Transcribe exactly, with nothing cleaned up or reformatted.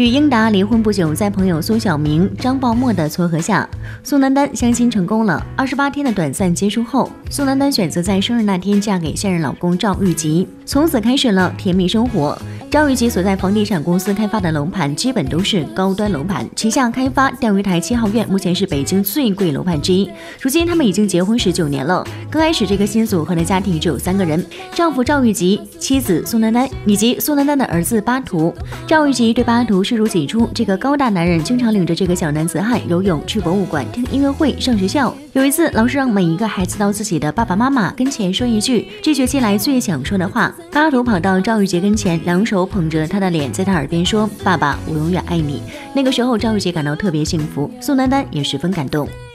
与英达离婚不久，在朋友苏小明、张宝默的撮合下，宋丹丹相亲成功了。二十八天的短暂接触后，宋丹丹选择在生日那天嫁给现任老公赵玉吉，从此开始了甜蜜生活。赵玉吉所在房地产公司开发的楼盘基本都是高端楼盘，旗下开发钓鱼台七号院目前是北京最贵楼盘之一。如今他们已经结婚十九年了。刚开始这个新组合的家庭只有三个人，丈夫赵玉吉、妻子宋丹丹以及宋丹丹的儿子巴图。赵玉吉对巴图视如己出，这个高大男人经常领着这个小男子汉游泳、去博物馆、听音乐会、上学校。有一次，老师让每一个孩子到自己的爸爸妈妈跟前说一句这学期来最想说的话。巴图跑到赵玉杰跟前，两手捧着他的脸，在他耳边说：“爸爸，我永远爱你。”那个时候，赵玉杰感到特别幸福，宋丹丹也十分感动。